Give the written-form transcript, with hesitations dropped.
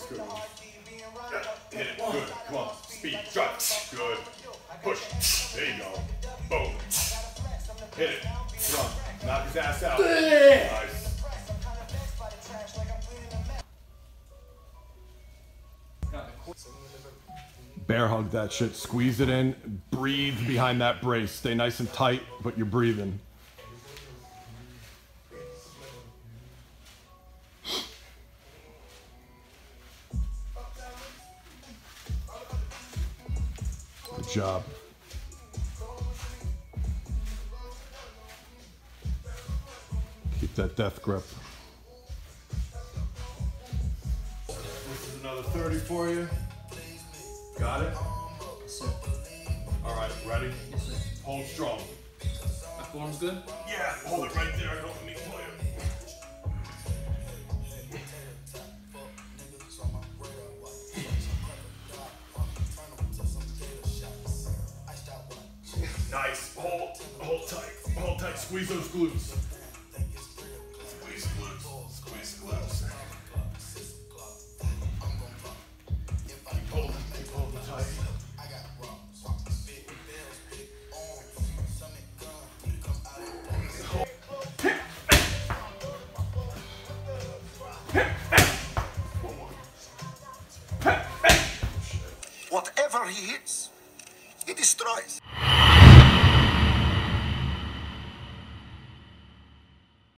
Good. Yeah, hit it. Good. Come on. Speed. Drive. Good. Push. There you go. Boom. Hit it. Come on. Knock his ass out. Nice. Bear hug that shit. Squeeze it in. Breathe behind that brace. Stay nice and tight, but you're breathing. Good job. Keep that death grip. This is another 30 for you. Got it? Yes, sir. All right, ready? Yes, sir. Hold strong. My form's good? Yeah, hold it right there. I don't let me play it. Nice. Hold tight. Hold tight. Squeeze those glutes. Squeeze glutes. Squeeze glutes. Keep holding tight. Whatever he hits, he destroys.